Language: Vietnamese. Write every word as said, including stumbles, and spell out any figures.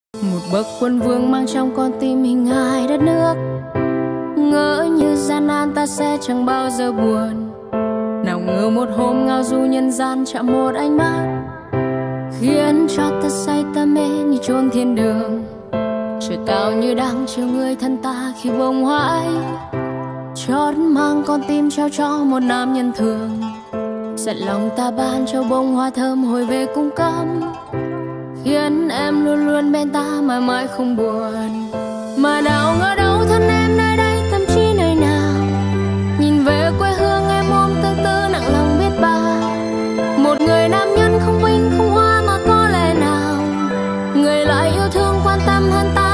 Một bậc quân vương mang trong con tim hình hài đất nước, ngỡ như gian nan ta sẽ chẳng bao giờ buồn. Nào ngờ một hôm ngao du nhân gian chạm một ánh mắt, khiến cho ta say ta mê như chốn thiên đường. Trời cao như đang chiều người thân ta khi bông hoa ấy chót mang con tim trao cho một nam nhân thường. Giận lòng ta ban cho bông hoa thơm hồi về cung cấm, khiến em luôn luôn bên ta mãi mãi không buồn. Mà nào ngờ đâu thân em nơi đây thậm chí nơi nào, nhìn về quê hương em ôm tương tư nặng lòng biết bao. Một người nam nhân không vinh không hoa mà có lẽ nào người lại yêu thương quan tâm hơn ta